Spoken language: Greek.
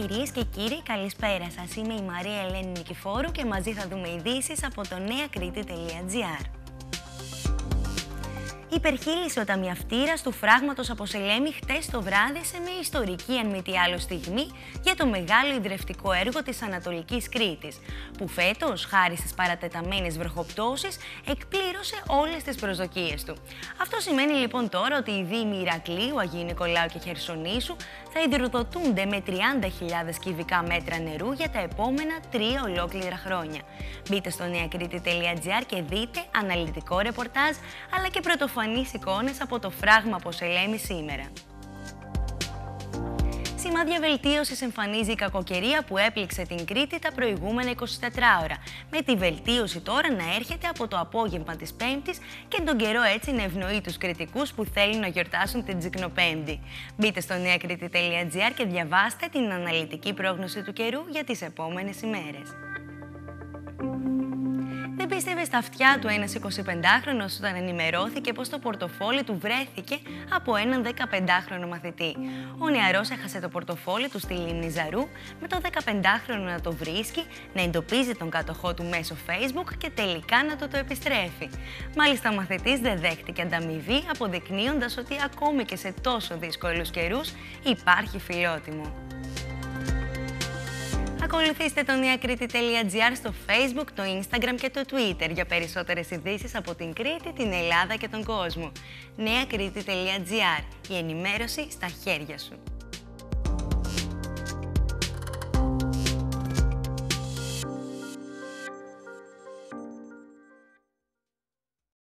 Κυρίες και κύριοι, καλησπέρα σας. Είμαι η Μαρία Ελένη Νικηφόρου και μαζί θα δούμε ειδήσεις από το neakritti.gr. Υπερχείλησε ο ταμιαυτήρας του φράγματος από Σελέμη χτες το βράδυ σε μια ιστορική αν μη τι άλλο στιγμή για το μεγάλο ιδρευτικό έργο της Ανατολικής Κρήτης, που φέτος, χάρη στις παρατεταμένες βροχοπτώσεις, εκπλήρωσε όλες τις προσδοκίες του. Αυτό σημαίνει λοιπόν τώρα ότι οι δήμοι Ηρακλείου, Αγίου Νικολάου και Χερσονήσου θα υδροδοτούνται με 30.000 κυβικά μέτρα νερού για τα επόμενα 3 ολόκληρα χρόνια. Μπείτε στο neakritti.gr και δείτε αναλυτικό ρεπορτάζ αλλά και πρωτοφανείς εικόνες από το φράγμα από Σελέμη σήμερα. Σημάδια βελτίωσης εμφανίζει η κακοκαιρία που έπληξε την Κρήτη τα προηγούμενα 24 ώρα, με τη βελτίωση τώρα να έρχεται από το απόγευμα της Πέμπτης και τον καιρό έτσι να ευνοεί τους κρητικούς που θέλουν να γιορτάσουν την Τζικνοπέμπτη. Μπείτε στο neakritti.gr και διαβάστε την αναλυτική πρόγνωση του καιρού για τις επόμενες ημέρες. Δεν πίστευε στα αυτιά του ένας 25χρονος όταν ενημερώθηκε πως το πορτοφόλι του βρέθηκε από έναν 15χρονο μαθητή. Ο νεαρός έχασε το πορτοφόλι του στη λίμνη Ζαρού, με το 15χρονο να το βρίσκει, να εντοπίζει τον κάτοχό του μέσω Facebook και τελικά να το επιστρέφει. Μάλιστα, ο μαθητής δεν δέχτηκε ανταμοιβή, αποδεικνύοντας ότι ακόμη και σε τόσο δύσκολους καιρούς υπάρχει φιλότιμο. Ακολουθήστε το neakritti.gr στο Facebook, το Instagram και το Twitter για περισσότερες ειδήσεις από την Κρήτη, την Ελλάδα και τον κόσμο. neakritti.gr. Η ενημέρωση στα χέρια σου.